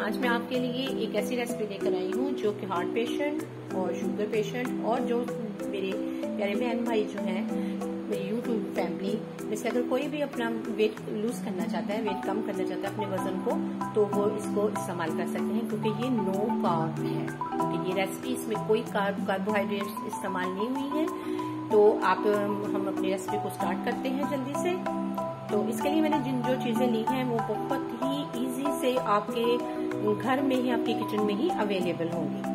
आज मैं आपके लिए एक ऐसी रेसिपी लेकर आई हूँ जो कि हार्ट पेशेंट और शुगर पेशेंट और जो मेरे प्यारे बहन भाई जो हैं मेरी यूट्यूब फैमिली में से अगर कोई भी अपना वेट लूज करना चाहता है, वेट कम करना चाहता है अपने वजन को, तो वो इसको इस्तेमाल कर सकते हैं क्योंकि ये नो कार्ब है। क्योंकि ये रेसिपी इसमें कोई कार्बोहाइड्रेट इस्तेमाल नहीं हुई है। तो हम अपनी रेसिपी को स्टार्ट करते हैं जल्दी से। तो इसके लिए मैंने जो चीजें ली हैं वो बहुत ही इजी से आपके घर में ही, आपके किचन में ही अवेलेबल होंगी।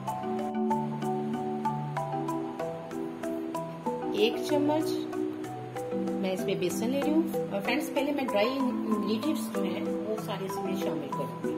1 चम्मच मैं इसमें बेसन ले रही हूँ और फ्रेंड्स पहले मैं ड्राई इंग्रेडिएंट्स जो हैं वो सारे इसमें शामिल करूंगी।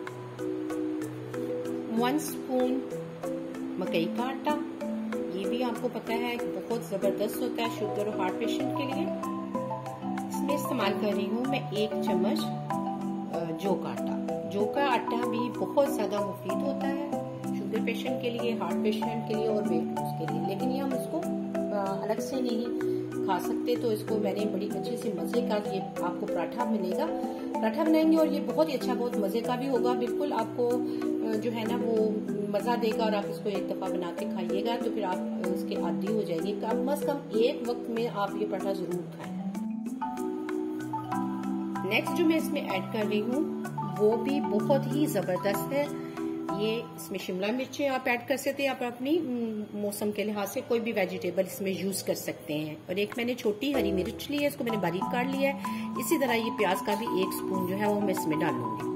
1 स्पून मकई का आटा, ये भी आपको पता है बहुत जबरदस्त होता है शुगर और हार्ट पेशेंट के लिए। इसमें इस्तेमाल कर रही हूँ मैं 1 चम्मच जौ का आटा। जौ का आटा भी बहुत ज्यादा मुफीद होता है शुगर पेशेंट के लिए, हार्ट पेशेंट के लिए और वेट लूज के लिए। लेकिन ये हम उसको अलग से नहीं खा सकते, तो इसको मैंने बड़ी अच्छे से मजे का, ये आपको पराठा मिलेगा, पराठा बनाएंगे और ये बहुत ही अच्छा, बहुत मजे का भी होगा। बिल्कुल आपको जो है ना वो मजा देगा और आप इसको एक दफा बना के खाइएगा तो फिर आप इसके आदी हो जाएंगे। कम से कम एक वक्त में आप ये पराठा जरूर खाएं। नेक्स्ट जो मैं इसमें ऐड कर रही हूँ वो भी बहुत ही जबरदस्त है। ये इसमें शिमला मिर्चें आप ऐड कर सकते हैं, आप अपनी मौसम के लिहाज से कोई भी वेजिटेबल इसमें यूज कर सकते हैं। और एक मैंने छोटी हरी मिर्च ली है, इसको मैंने बारीक काट लिया है। इसी तरह ये प्याज का भी 1 स्पून जो है वो मैं इसमें डालूंगी।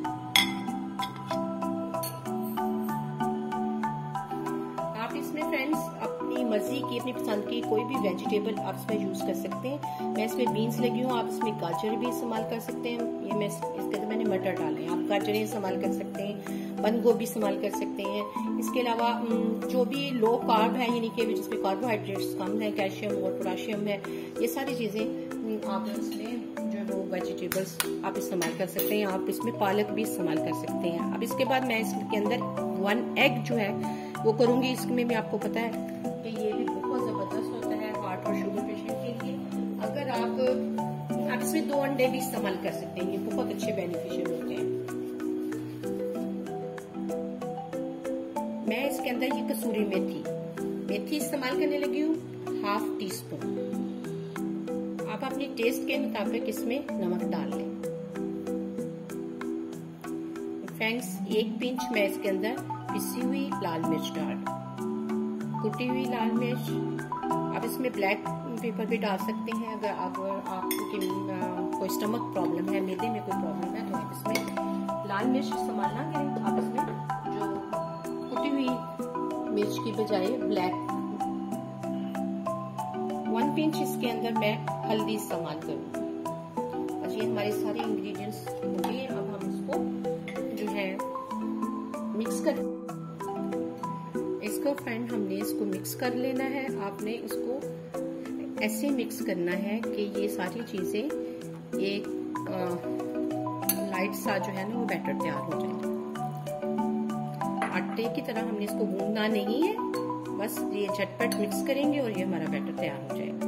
आप इसमें फ्रेंड्स अपनी मर्जी की, अपनी पसंद की कोई भी वेजिटेबल आप इसमें यूज कर सकते हैं। मैं इसमें बीन्स लगी हूँ, आप इसमें गाजर भी इस्तेमाल कर सकते हैं। ये मैं इसके अंदर मैंने मटर डाले हैं, आप गाजरें इस्तेमाल कर सकते हैं, बंद गोभी इस्तेमाल कर सकते हैं। इसके अलावा जो भी लो कार्ब है, यानी कि जिसमें कार्बोहाइड्रेट्स कम है, कैल्शियम और पोटाशियम है, ये सारी चीजें आप इसमें जो वो वेजिटेबल्स आप इस्तेमाल कर सकते हैं। आप इसमें पालक भी इस्तेमाल कर सकते हैं। अब इसके बाद मैं इसके अंदर 1 एग जो है वो करूंगी। इसमें भी आपको पता है कि ये भी बहुत जबरदस्त होता है हार्ट और शुगर पेशेंट के लिए। अगर आप इसमें 2 अंडे भी इस्तेमाल कर सकते हैं, ये बहुत अच्छे बेनिफिशियल होते हैं। मैं इसके अंदर ये कसूरी मेथी इस्तेमाल करने लगी हूँ, 1/2 टीस्पून। आप अपने टेस्ट के मुताबिक इसमें नमक डाल लें। फ्रेंड्स 1 पिंच मैं इसके अंदर पिसी हुई लाल मिर्च डाल, कुटी हुई लाल मिर्च। आप इसमें ब्लैक पेपर भी डाल सकते हैं। अगर आपको कोई स्टमक प्रॉब्लम है, मैदे में कोई प्रॉब्लम है, तो आप इसमें लाल मिर्च इस्तेमाल ना करें। आप इसमें जो कुटी हुई मिर्च की बजाय ब्लैक 1 पिंच इसके अंदर मैं हल्दी इस्तेमाल करूँगी। बस ये हमारे सारे इंग्रेडिएंट्स हो गए। अब हम इसको जो है मिक्स कर, इसको फ्रेंड हमने इसको मिक्स कर लेना है। आपने इसको ऐसे मिक्स करना है कि ये सारी चीजें एक लाइट सा जो है ना वो बैटर तैयार हो जाए। आटे की तरह हमने इसको गूंदना नहीं है, बस ये झटपट मिक्स करेंगे और ये हमारा बैटर तैयार हो जाएगा।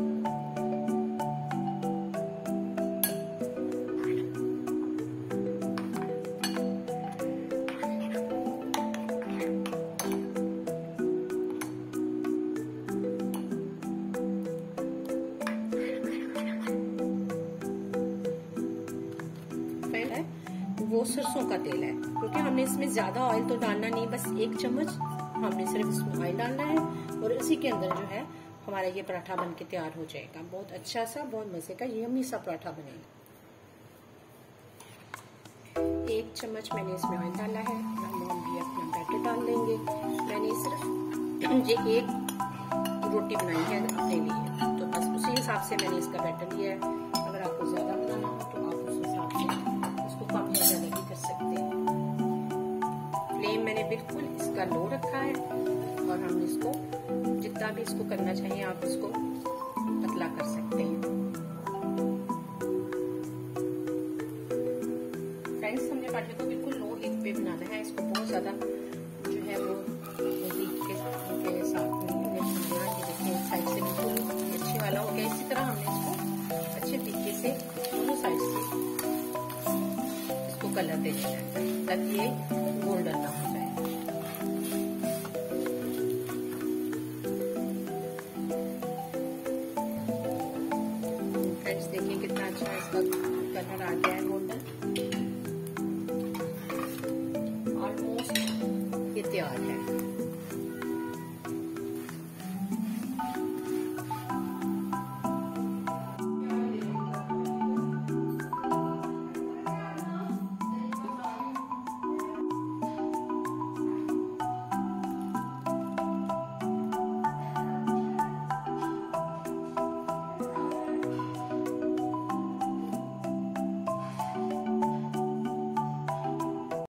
वो सरसों का तेल है, क्योंकि हमने इसमें ज्यादा ऑयल तो डालना नहीं, बस 1 चम्मच हमने सिर्फ इसमें ऑयल डालना है और इसी के अंदर जो है हमारा ये पराठा बन के तैयार हो जाएगा। बहुत अच्छा सा, बहुत मजे का, यम्मी सा पराठा बनेगा। 1 चम्मच मैंने इसमें ऑयल डाला है। हम भी अपना बैटर डाल लेंगे। मैंने सिर्फ ये 1 रोटी बनाई है अपने लिए, तो बस उसी हिसाब से मैंने इसका बैटर लिया है। अगर आपको ज्यादा बनाना हो तो आप उस हिसाब से कम या ज्यादा भी कर सकते हैं। फ्लेम मैंने बिल्कुल इसका लो रखा है और हम इसको जितना भी इसको करना चाहिए आप इसको पतला कर सकते हैं। फ्रेंड्स हमने पराठे को बिल्कुल लो हीट पे बनाना है। इसको बहुत ज्यादा जो है वो हीट के साथ में देखिए साइड से बिल्कुल अच्छे वाला हो गया। इसी तरह हमने इसको अच्छे तरीके से दोनों साइड से कलर दे देना है ताकि फ्रेंड्स देखिए कितना अच्छा इसका कलर आ गया है गोल्डन।